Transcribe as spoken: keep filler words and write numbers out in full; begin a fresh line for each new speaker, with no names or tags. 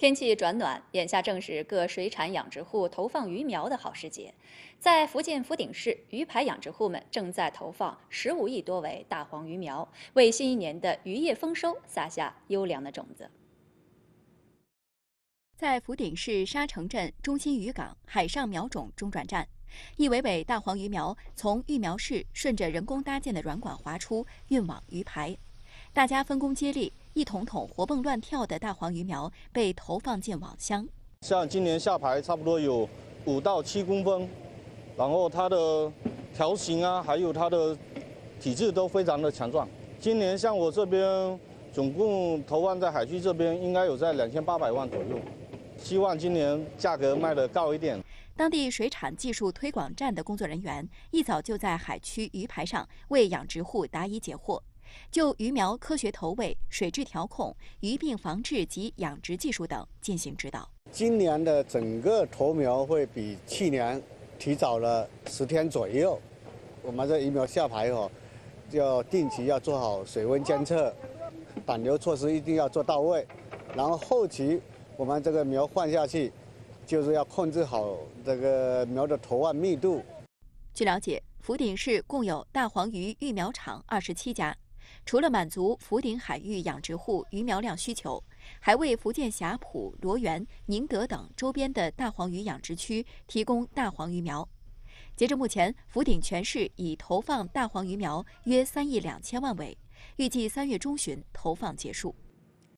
天气转暖，眼下正是各水产养殖户投放鱼苗的好时节。在福建福鼎市，鱼排养殖户们正在投放十五亿多尾大黄鱼苗，为新一年的渔业丰收撒下优良的种子。
在福鼎市沙城镇中心渔港海上苗种中转站，一尾尾大黄鱼苗从育苗室顺着人工搭建的软管滑出，运往鱼排。大家分工接力，一桶桶活蹦乱跳的大黄鱼苗被投放进网箱。
像今年下排差不多有五到七公分，然后它的条形啊，还有它的体质都非常的强壮。今年像我这边总共投放在海区这边应该有在两千八百万左右，希望今年价格卖得高一点。
当地水产技术推广站的工作人员一早就在海区鱼排上为养殖户答疑解惑，就鱼苗科学投喂、水质调控、鱼病防治及养殖技术等进行指导。
今年的整个投苗会比去年提早了十天左右。我们这鱼苗下排哦，要定期要做好水温监测，挡流措施一定要做到位。然后后期我们这个苗换下去，就是要控制好这个苗的投放密度。
据了解，福鼎市共有大黄鱼育苗场二十七家。除了满足福鼎海域养殖户鱼苗量需求，还为福建霞浦、罗源、宁德等周边的大黄鱼养殖区提供大黄鱼苗。截至目前，福鼎全市已投放大黄鱼苗约三亿两千万尾，预计三月中旬投放结束。